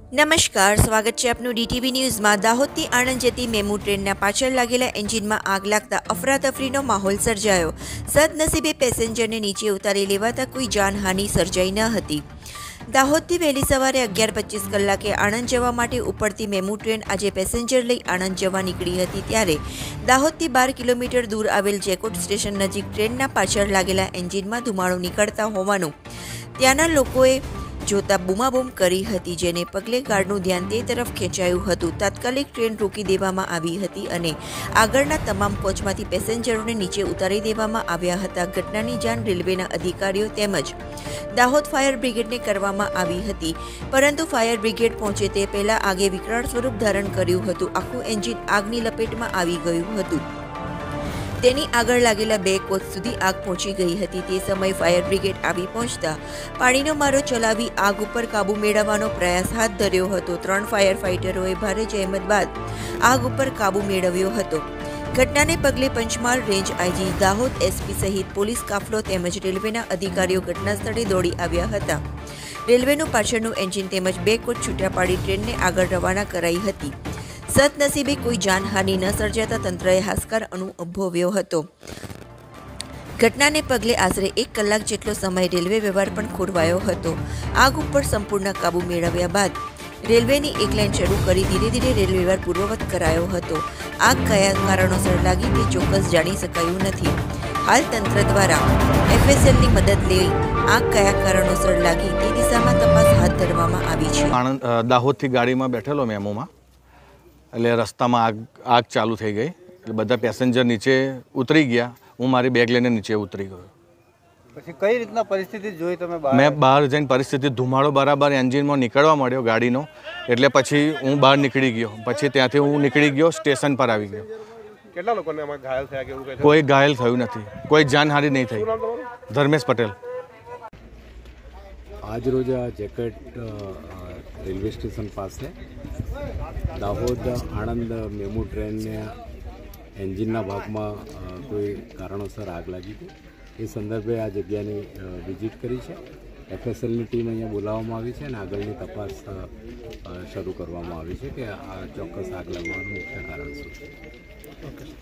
નમસ્કાર, સ્વાગત છે આપનું ડીટીવી ન્યૂઝમાં। દાહોદથી આણંદ જતી મેમુ ટ્રેનના પાછળ લાગેલા એન્જિનમાં આગ લાગતા અફરાતફરીનો માહોલ સર્જાયો। સદનસીબે પેસેન્જરને નીચે ઉતારી લેવાતા કોઈ જાનહાનિ સર્જાઈ ન હતી। દાહોદથી વહેલી સવારે 11:25 કલાકે આણંદ જવા માટે ઉપડતી મેમુ ટ્રેન આજે પેસેન્જર લઈ આણંદ જવા નીકળી હતી, ત્યારે દાહોદથી 12 કિલોમીટર દૂર આવેલ જેકોટ સ્ટેશન નજીક ટ્રેનના પાછળ લાગેલા એન્જિનમાં ધુમાડો નીકળતા હોવાનું ત્યાંના લોકોએ જોતા બૂમાબૂમ કરી હતી, જેને પગલે ગાર્ડનું ધ્યાન તે તરફ ખેંચાયું હતું। તાત્કાલિક ટ્રેન રોકી દેવામાં આવી હતી અને આગળના તમામ કોચમાંથી પેસેન્જરોને નીચે ઉતારી દેવામાં આવ્યા હતા। ઘટનાની જાણ રેલવેના અધિકારીઓ તેમજ દાહોદ ફાયર બ્રિગેડને કરવામાં આવી હતી, પરંતુ ફાયર બ્રિગેડ પહોંચે તે પહેલા આગે વિકરાળ સ્વરૂપ ધારણ કર્યું હતું। આખું એન્જિન આગની લપેટમાં આવી ગયું હતું। તેની આગળ લાગેલા 2 કોચ સુધી આગ પહોંચી ગઈ હતી। તે સમયે ફાયર બ્રિગેડ આવી પહોંચતા પાણીનો મારો ચલાવી આગ ઉપર કાબૂ મેળવવાનો પ્રયાસ હાથ ધર્યો હતો। 3 ફાયર ફાઇટરોએ ભારે જહેમત બાદ આગ ઉપર કાબૂ મેળવ્યો હતો। ઘટનાને પગલે Panchmahal range IG, Dahod SP સહિત પોલીસ કાફલો તેમજ રેલવેના અધિકારીઓ ઘટના સ્થળે દોડી આવ્યા હતા। રેલવેનું પાછળનું એન્જિન તેમજ 2 કોચ છૂટા પાડી ટ્રેનને આગળ રવાના કરાઈ હતી। સદનસીબે કોઈ જાનહાનિ ન સર્જાતા તંત્રએ હાશકાર અનુભવ્યો હતો। ઘટનાને પગલે આશરે 1 કલાક જેટલો સમય રેલવે વ્યવહાર પણ ખોરવાયો હતો। આગ ઉપર સંપૂર્ણ કાબૂ મેળવ્યા બાદ રેલવેની એક લાઇન શરૂ કરી ધીરે ધીરે રેલ વ્યવહાર પૂર્વવત કરાયો હતો। આગ કયા કારણોસર લાગી તે ચોક્કસ જાણી શકાયું નથી। હાલ તંત્ર દ્વારા એફએસએલની મદદ લઈ આગ કયા કારણોસર લાગી તે દિશામાં તપાસ હાથ ધરવામાં આવી છે। દાહોદથી ગાડીમાં બેઠેલો મેમોમાં એટલે રસ્તામાં આગ ચાલુ થઈ ગઈ, એટલે બધા પેસેન્જર નીચે ઉતરી ગયા। હું મારી બેગ લઈને નીચે ઉતરી ગયો। પછી કઈ રીતના પરિસ્થિતિ જોઈ તમે? મેં બહાર જઈને પરિસ્થિતિ ધુમાડો બરાબર એન્જિનમાં નીકળવા માંડ્યો ગાડીનો, એટલે પછી હું બહાર નીકળી ગયો। પછી ત્યાંથી હું નીકળી ગયો, સ્ટેશન પર આવી ગયો। કેટલા લોકોને આમાં ઘાયલ થયા કે એવું કંઈ? કોઈ ઘાયલ થયું નથી, કોઈ જાનહાનિ નહીં થઈ। ધર્મેશ પટેલ। આજ રોજ આ જેકેટ રેલવે સ્ટેશન પાસે દાહોદ આણંદ મેમુ ટ્રેનને એન્જિનના ભાગમાં કોઈ કારણોસર આગ લાગી હતી। એ સંદર્ભે આ જગ્યાની વિઝિટ કરી છે। એફએસએલની ટીમ અહીંયા બોલાવવામાં આવી છે અને આગળની તપાસ શરૂ કરવામાં આવી છે કે આ ચોક્કસ આગ લાગવાનું મુખ્ય કારણ શું છે।